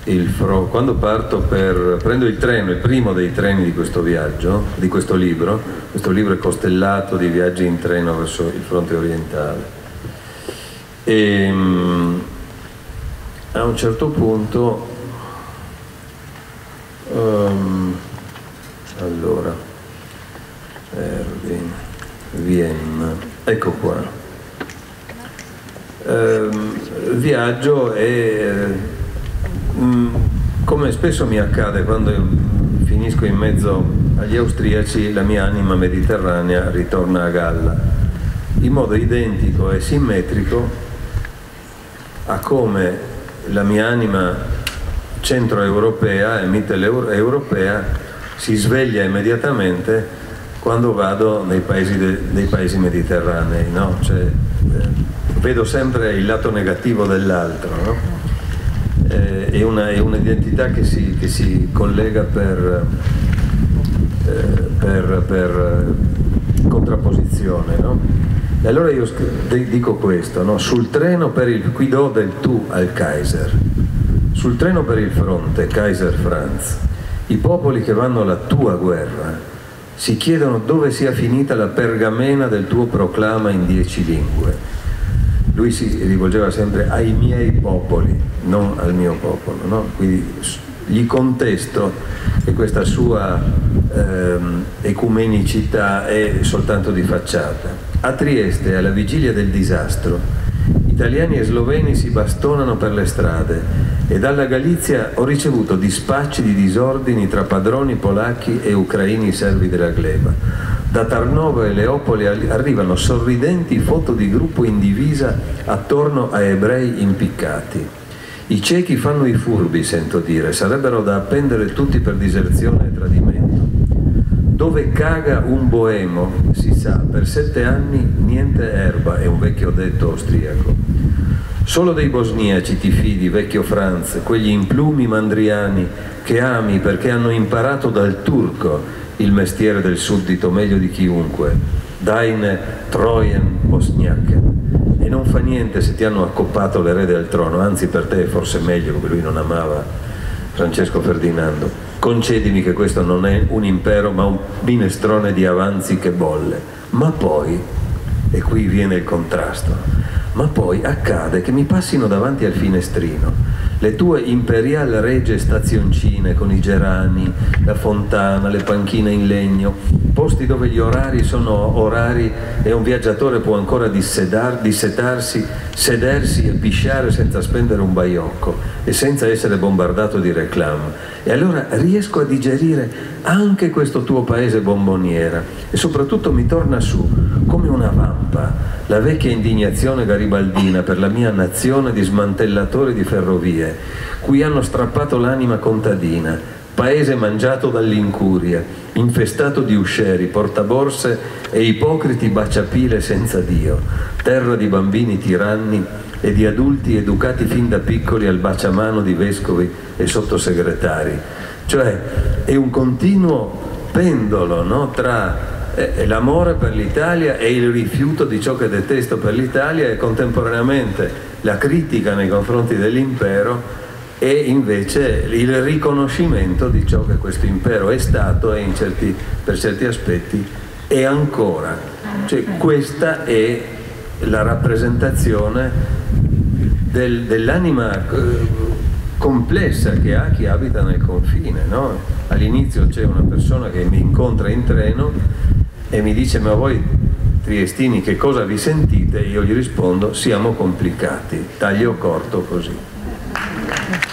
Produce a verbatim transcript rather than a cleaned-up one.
il fro quando parto per prendo il treno, il primo dei treni di questo viaggio, di questo libro, questo libro è costellato di viaggi in treno verso il fronte orientale, e um, a un certo punto um, allora Erwin, Vienna, ecco qua, um, viaggio e come spesso mi accade quando finisco in mezzo agli austriaci, la mia anima mediterranea ritorna a galla in modo identico e simmetrico a come la mia anima centroeuropea e mitteleuropea si sveglia immediatamente quando vado nei paesi, de, dei paesi mediterranei, no? Cioè, eh, vedo sempre il lato negativo dell'altro, no? È un'identità che si, che si collega per, eh, per, per contrapposizione, no? E allora io dico questo, no? Sul treno per il qui do del tu al Kaiser, sul treno per il fronte, Kaiser Franz, i popoli che vanno alla tua guerra si chiedono dove sia finita la pergamena del tuo proclama in dieci lingue. Lui si rivolgeva sempre ai miei popoli, non al mio popolo, no? Quindi gli contesto che questa sua ehm, ecumenicità è soltanto di facciata. A Trieste, alla vigilia del disastro, italiani e sloveni si bastonano per le strade e dalla Galizia ho ricevuto dispacci di disordini tra padroni polacchi e ucraini servi della gleba. Da Tarnovo e Leopoli arrivano sorridenti foto di gruppo in divisa attorno a ebrei impiccati. I cechi fanno i furbi, sento dire, sarebbero da appendere tutti per diserzione e tradimento. Dove caga un boemo, si sa, per sette anni niente erba, è un vecchio detto austriaco. Solo dei bosniaci ti fidi, vecchio Franz, quegli implumi mandriani che ami perché hanno imparato dal turco il mestiere del suddito meglio di chiunque, Deine Treuen Bosniaken. E non fa niente se ti hanno accoppato l'erede al trono, anzi per te è forse meglio, perché lui non amava Francesco Ferdinando. Concedimi che questo non è un impero ma un minestrone di avanzi che bolle. Ma poi, e qui viene il contrasto, ma poi accade che mi passino davanti al finestrino le tue imperial regie stazioncine con i gerani, la fontana, le panchine in legno, posti dove gli orari sono orari e un viaggiatore può ancora dissedar, dissetarsi, sedersi e pisciare senza spendere un baiocco e senza essere bombardato di reclame. E allora riesco a digerire anche questo tuo paese bomboniera e soprattutto mi torna su come una vampa la vecchia indignazione garibaldina per la mia nazione di smantellatori di ferrovie, cui hanno strappato l'anima contadina, paese mangiato dall'incuria, infestato di uscieri, portaborse e ipocriti baciapile senza Dio, terra di bambini tiranni e di adulti educati fin da piccoli al baciamano di vescovi e sottosegretari. Cioè è un continuo pendolo, no? Tra l'amore per l'Italia e il rifiuto di ciò che detesto per l'Italia e contemporaneamente la critica nei confronti dell'impero e invece il riconoscimento di ciò che questo impero è stato e in certi, per certi aspetti è ancora. Cioè, questa è la rappresentazione del, dell'anima complessa che ha chi abita nel confine, no? All'inizio c'è una persona che mi incontra in treno e mi dice: ma voi triestini che cosa vi sentite? Io gli rispondo: siamo complicati, taglio corto così.